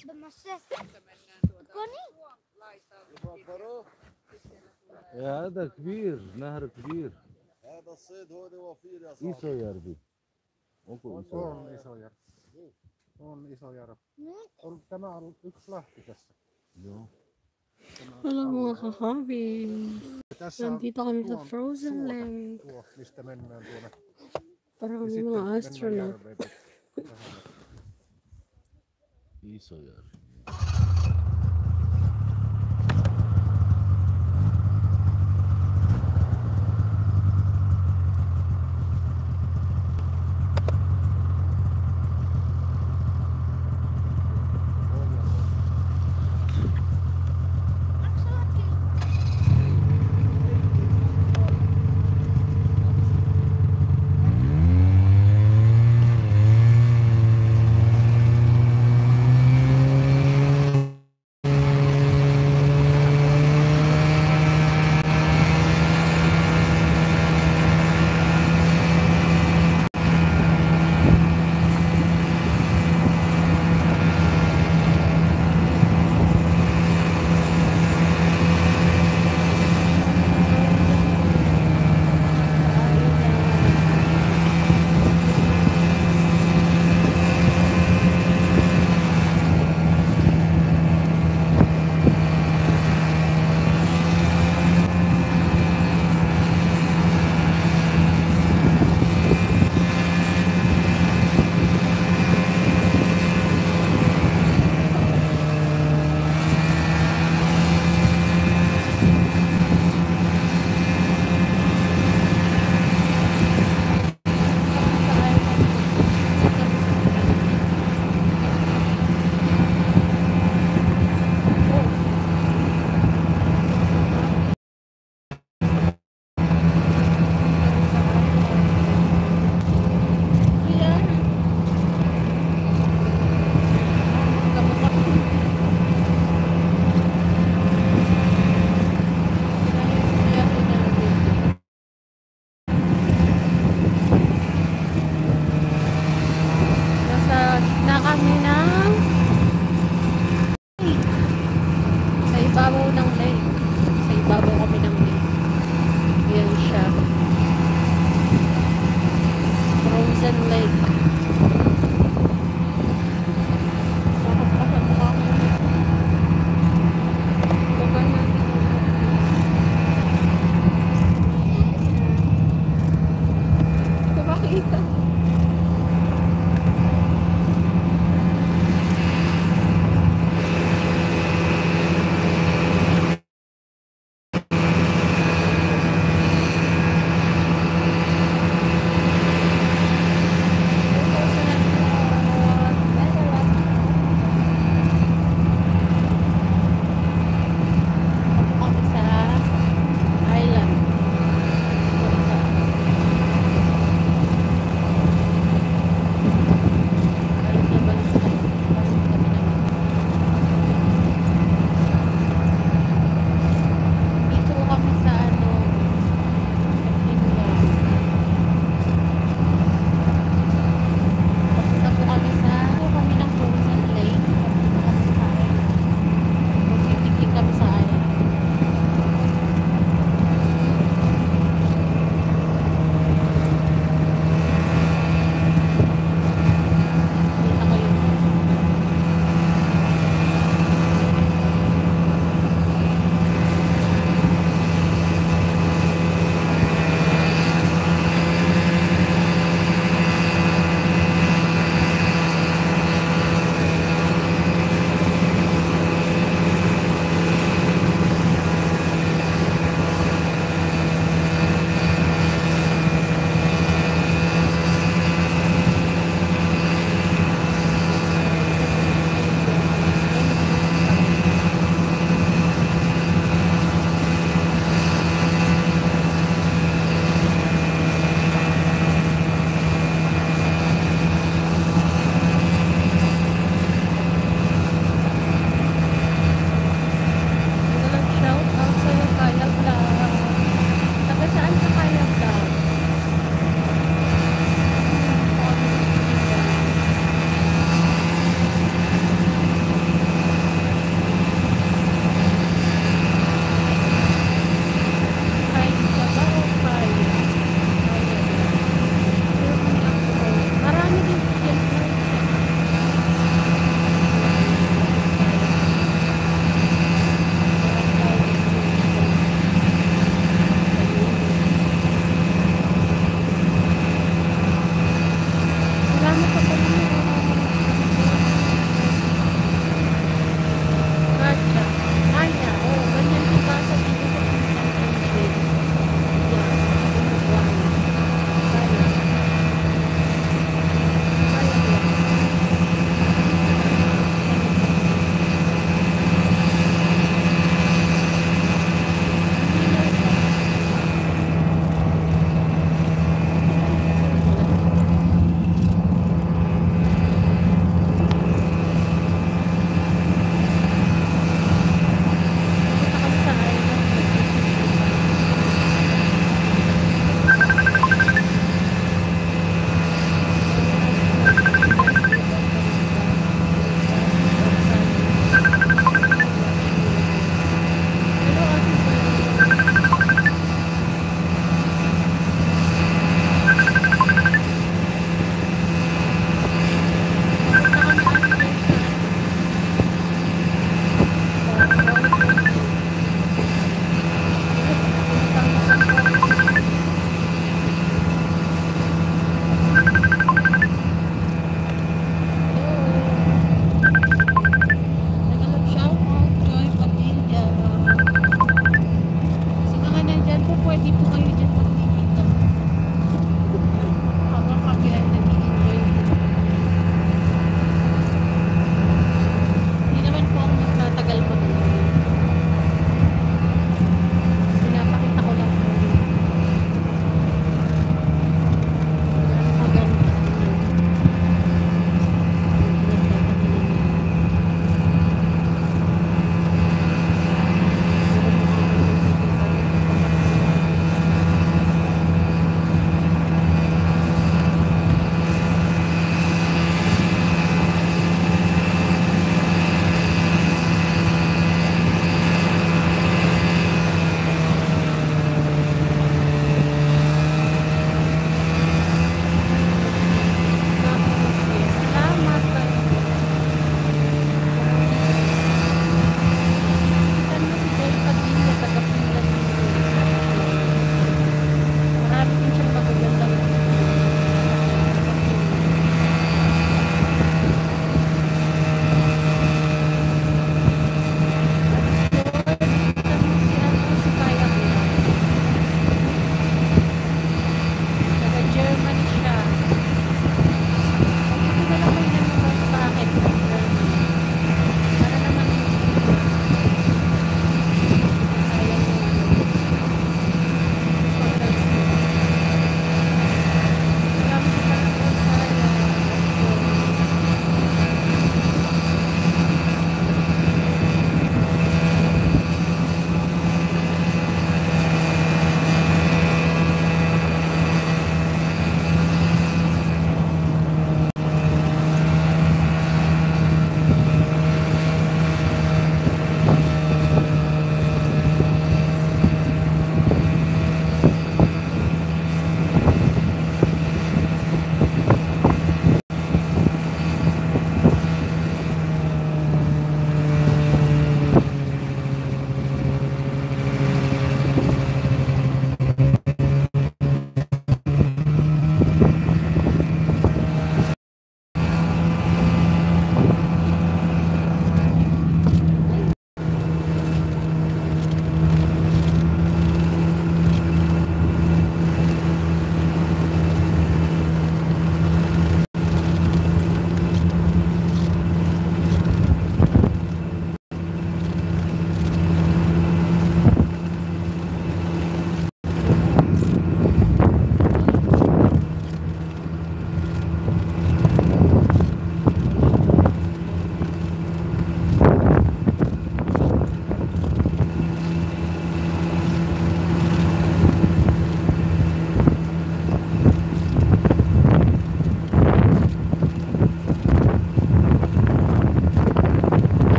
يا هذا كبير، نهر كبير. هذا الصيد هو وفير يا صاحبي. Isojärvi. Onko Isojärvi? On Isojärvi. On Isojärvi. Tämä on yksi lähti tässä. Joo. Ollaan mulla kahvi. Nandito kami sa Frozen Land. Tuo, mistä mennään tuonne. Parang mga astronaut. Isojärvi.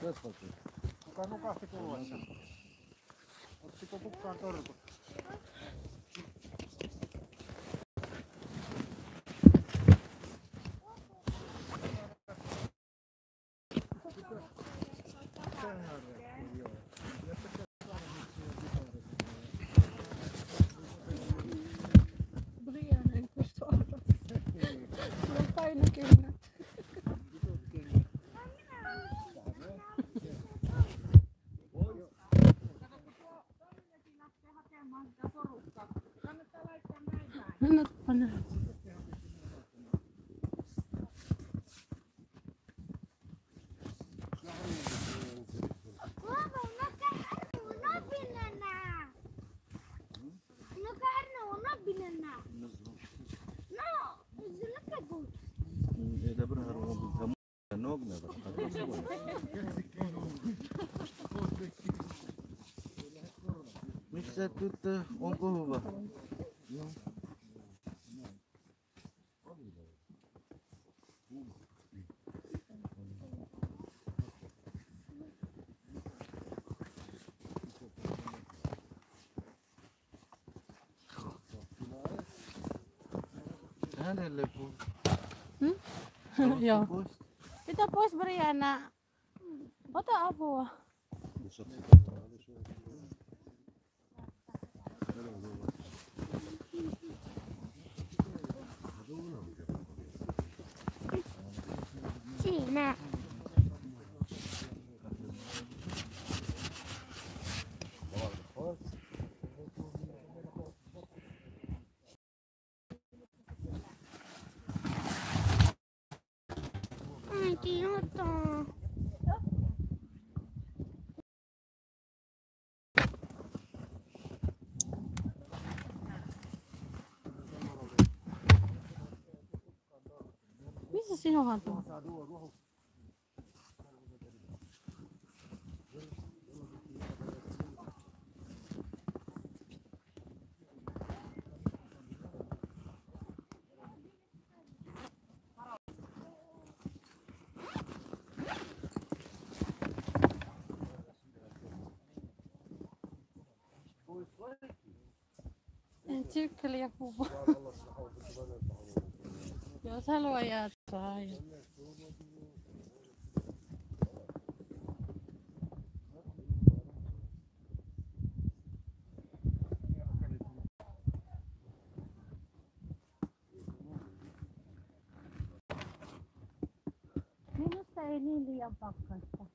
Kuka nukahti tullessa? Ottiko kukaan torkut? BRIANA ei pysty arvaamaan. Sulla on painokengät. Annatpa näin. Missä tyttö, onko hyvä? No. Hänelle pois. Joo. Pois. Pitä pois BRIANA. Ota apua. Siinä. Äiti, ota. Missä sinun hattu on? En tykkeli ja puhu. Jos haluaa jatkaa. Minusta ei niin liian pakkasta.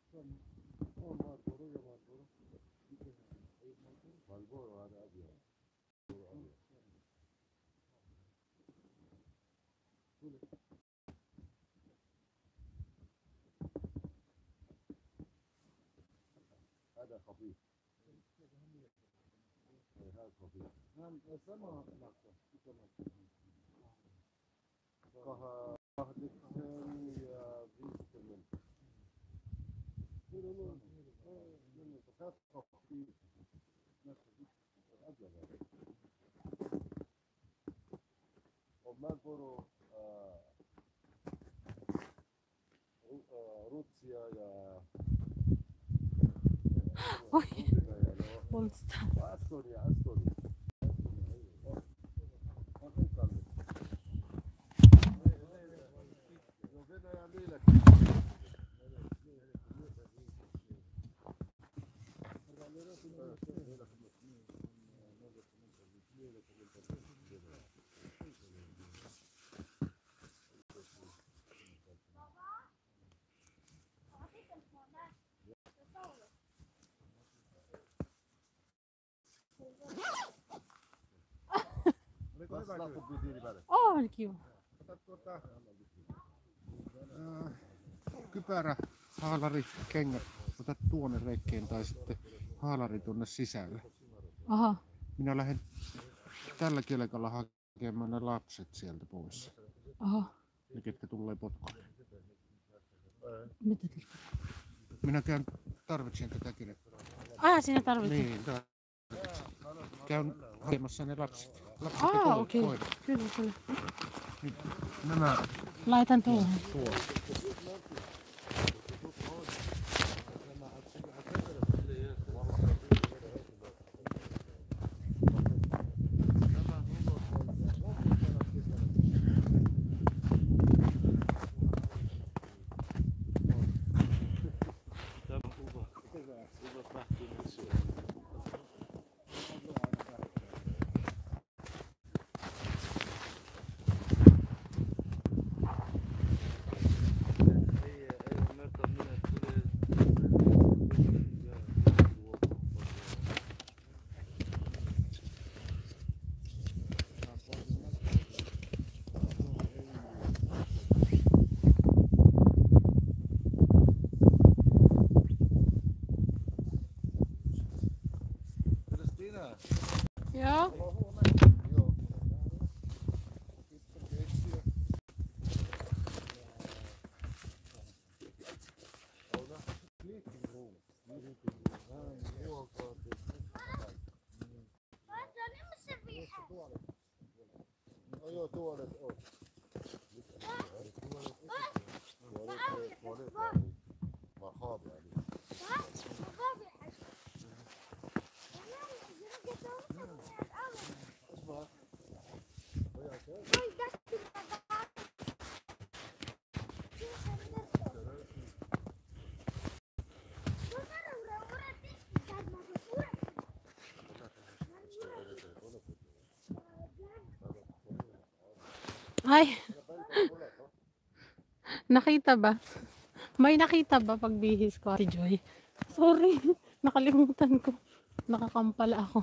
هذا خفيف. هذا خفيف. سما روسيا يا Oi, polstaa. Astoria. On kiva. Ota kypärä, haalari, kengät. Ota tuonne reikkeen tai sitten haalari tuonne sisälle. Aha. Minä lähden tällä kelkalla hakemaan ne lapset sieltä pois. Aha. Ne ketkä tulee potkuun. Mitä tarkoittaa? Minä tarvitsen tätä kelkkaa. Sinä tarvitset? Niin, käyn hakemassa ne lapset. Okei. Kyllä. Niin, nämä Laitan tuohon. Minä. Joo. Joo. Sitten keksiä. No joo, tuolet on. Ay. Nakita ba? May nakita ba pagbihis ko, Ate Joy? Sorry. Nakalimutan ko. Nakakampala ako.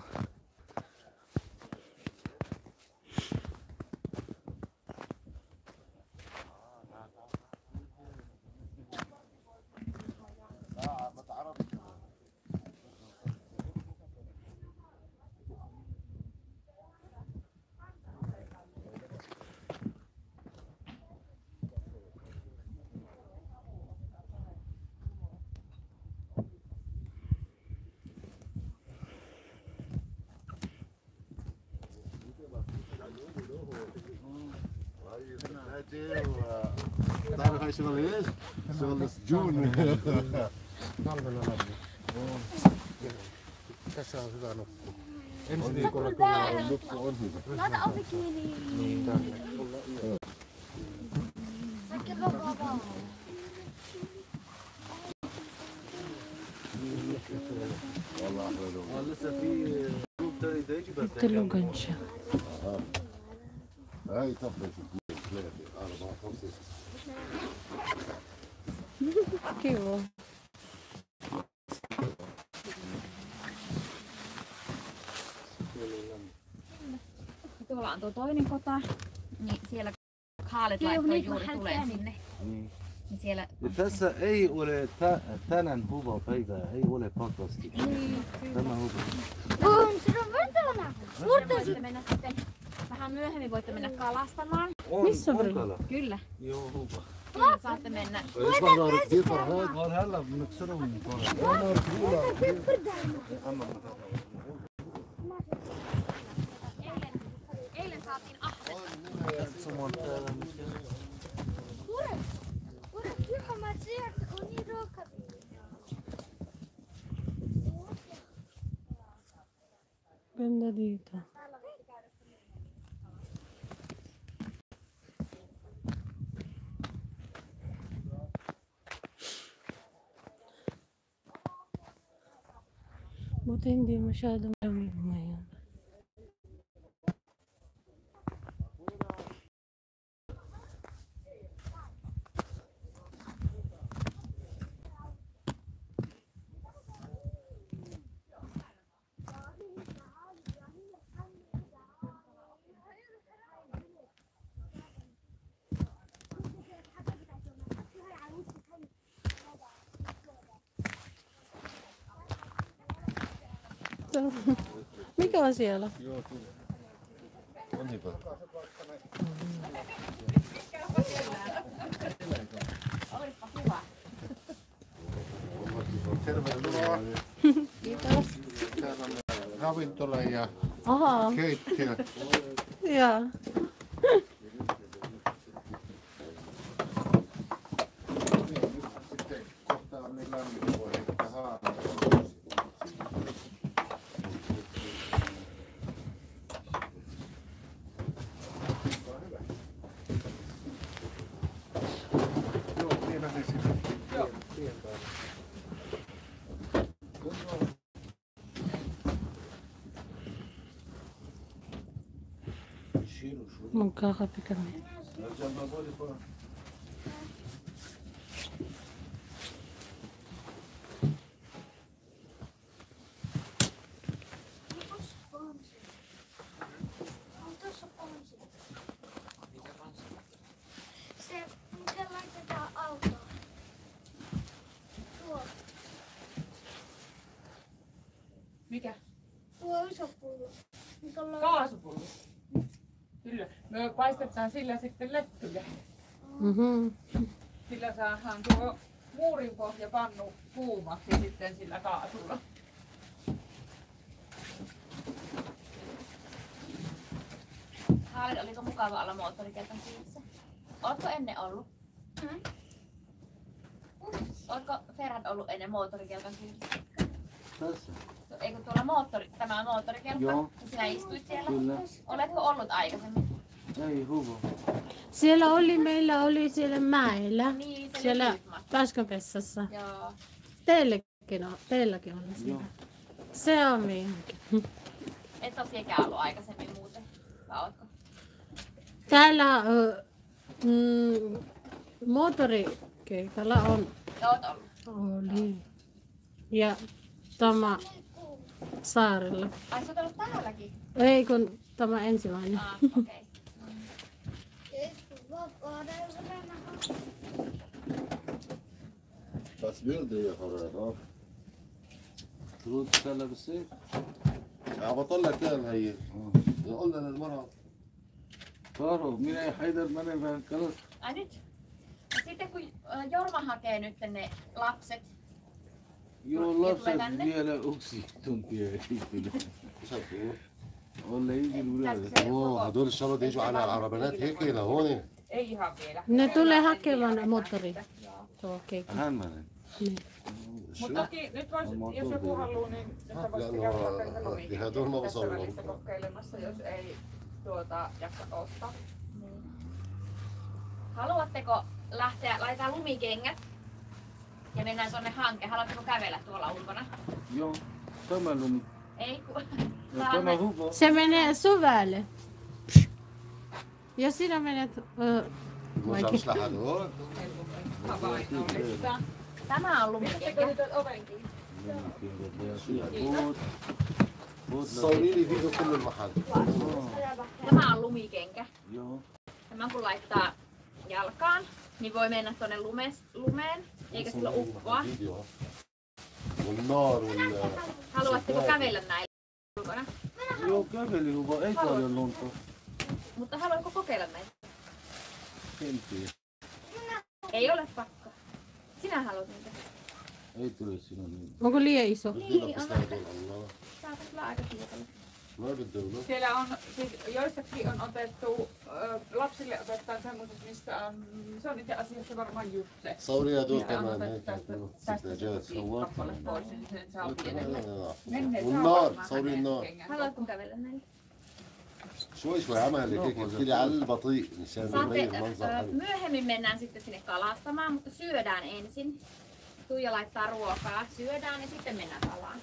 Daar ga je wel eens. Zoals June. Talvella lämmin. Tässä on hyvä nukkua. Ensi viikolla kyllä on Nukku on hyvä. Laita ovi kiinni. niin tänne. Säkki vapaa. لسه في جروب تاني ده يجي بس Tulugan siya. هاي طبلة 2 3 4 5 Kivo. Tuolla on tuo toinen kota. Niin siellä Kaalet laittoi juuri tuleen sinne. Niin siellä... Ja tässä ei ole tänään hyvä päivä, ei ole pakkasti. Tämä hyvä. On, se on valtavana. Voitte mennä sitten vähän myöhemmin voitte mennä kalastamaan. Missä on kala? Kyllä. Joo, hyvä. Kyllä saatte mennä. Vaan hänellä nyt sanoo niin paljon. Eilen saatiin ahventa. Katsomaan täällä mikä. Ganda dito. Buti hindi masyadong lamig ngayon. Mikä on siellä? Joo, kyllä. On hyvä. Olispa hyvä. Tervetuloa. Kiitos. Täällä on ravintola ja Aha, keittiö. ja. Sitten kohta on niin lämmin, voi heittää haavaa. Joo, vielä ne sitten. Tien päällä. Magkakape kami. Se, miten laitetaan autoon? Tuo. Mikä? Kaasupullo. Kyllä. Me paistetaan sillä sitten lettuja. Sillä saadaan tuo muurinpohjapannu kuumaksi sitten sillä kaasulla. Haalit, oliko mukava olla moottorikelkan kyydissä? Ootko ennen ollut? Ootko Ferhat ollut ennen moottorikelkan kyydissä? Tässä. Eikö tuolla tämä on moottorikelkka? Joo. Ja sinä istuit siellä? Kyllä. Oletko ollut aikaisemmin? Ei huvo. Meillä oli siellä mäellä. Niin, se Siellä lyhyt matka. Taskonpessassa. Joo. Teilläkin on siellä. Se on meidänkin. Et ole sielläkään ollut aikaisemmin muuten, vai ootko? Täällä moottorikeikalla on. Oot ollut. Oli. Ja tämä saarella. Ai sä oot ollut täälläkin? Ei kun tämä ensimmäinen. Okei. بس بيرضي يا حرام اه. ترد تلا بالسيف. بطلع كام هي. قلنا للمرأة. Karo, minä ja Haidar menen vähän kalat. Ai nyt? Sitten kun Jorma hakee nyt ne lapset. Joo, lapset vielä yksi tuntia ei tule. Olla ikinä yleensä. اوه هدول الشباب يجوا على العربيات هيك لهون. Ei ihan vielä. Ne tulee hakemaan moottori. Tuo keikka. Hän menen. Niin. Mutta toki nyt vois, jos joku haluaa, niin että voisi käydä vaikka lomikin tässä välissä kokeilemassa, jos ei jaksa ostaa. Niin. Haluatteko lähteä, laitetaan lumikengät ja mennään tuonne hankeen. Haluatteko kävellä tuolla ulkona? Joo, tämä lumi. Ei kun... Ja tämä huvo. Se menee suvelle. Jos sinä menet... مش عارف لحد Tämä on lumikenkä. صوري لي فيديو كل المحل. Tämä on lumikenkä. Joo. Tämä kun laittaa jalkaan, niin voi mennä tuonne lumeen, eikä sillä uppoa. والنار وال Haluatteko kävellä näillä ulkona? Joo, kävelyhuvo, ei paljon lunta. Mutta haluatko kokeilla näitä? En tiedä. Ei ole pakko. Sinä haluat niitä. Ei tule sinun niin. Onko liian iso? Niin, بس on. الله Saat kyllä aika kiitolla. ما بدهم. Siellä on, siis joistakin on otettu, lapsille otetaan semmoiset, mistä on, se on itse asiassa varmaan just se. صوري يا دول Mistä on كمان otettu هيك tästä سجاج. kappale pois, niin sen saa pienelle. والنار صوري النار. Haluatko kävellä näillä? شوي شوي عمل هيك احكي لي على البطيء مشان Saatte, يبين المنظر حلو. myöhemmin mennään sitten sinne kalastamaan, mutta syödään ensin. Tuija laittaa ruokaa, syödään ja sitten mennään kalaan.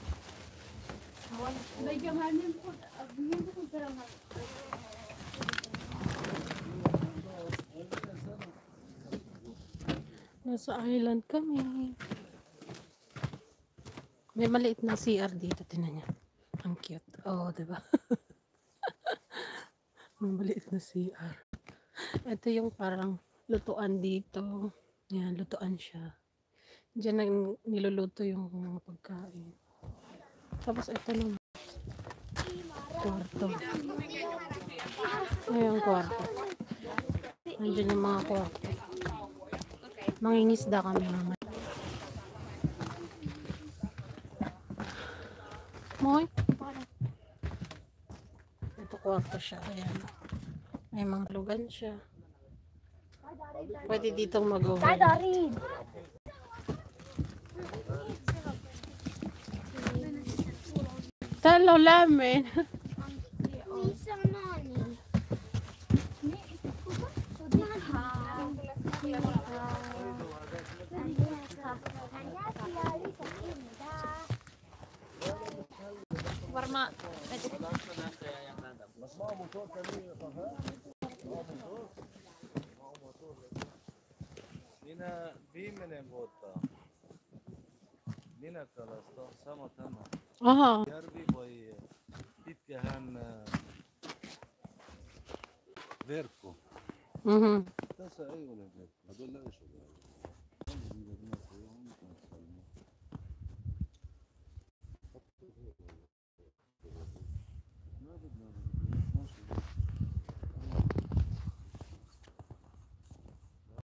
Nasa island kami. May maliit na CR dito, tinan niya. Ang cute. Oo, diba? May maliit na CR. Ito yung parang lutuan dito. Yan, lutuan siya. Diyan na niluluto yung mga pagkain. Tapos ito naman. Kwarto. Ayan, kwarto. Nandiyan yung mga kwarto. Mangingisda kami naman. Moy? Ito kwarto siya. Ayan. May mga lugan siya. Pwede ditong mag-over. Talo lamin. Varmaan... Minä viimeinen vuotta. Minä kalastan sama tämä. Aha. Järvi vai pitkähän verkko. Mhm. Tässä ei ole verkko. Tuolla ei ole. Ravit